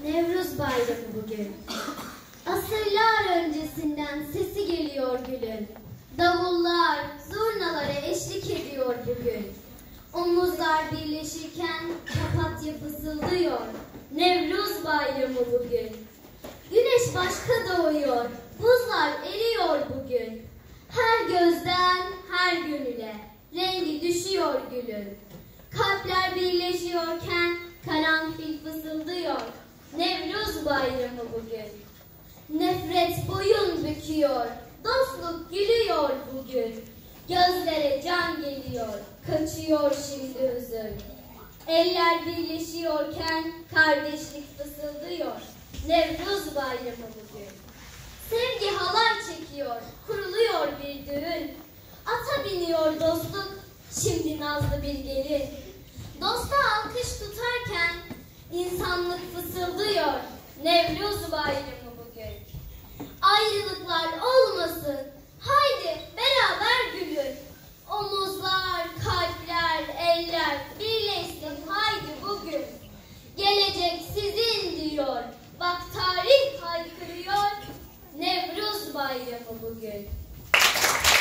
Nevruz Bayramı bugün. Asırlar öncesinden sesi geliyor gülün. Davullar, zurnalara eşlik ediyor bugün. Omuzlar birleşirken papatya fısıldıyor. Nevruz Bayramı bugün. Güneş başka doğuyor, buzlar eriyor bugün. Her gözden her gönüle rengi düşüyor gülün. Kalpler birleşiyorken karanfil fısıldıyor. Nevruz Bayramı bugün. Nefret boyun büküyor, dostluk gülüyor bugün. Gözlere can geliyor, kaçıyor şimdi hüzün. Eller birleşiyorken kardeşlik fısıldıyor. Nevruz Bayramı bugün. Sevgi halay çekiyor, kuruluyor bir düğün. Ata biniyor dostluk, şimdi nazlı bir gelin. Dosta alkış tutarken insanlık fısıldıyor. Nevruz Bayramı bugün. Ayrılıklar olmasın, haydi beraber gülün. Omuzlar, kalpler, eller birleşsin haydi bugün. Gelecek sizin diyor, bak tarih haykırıyor. Nevruz Bayramı bugün.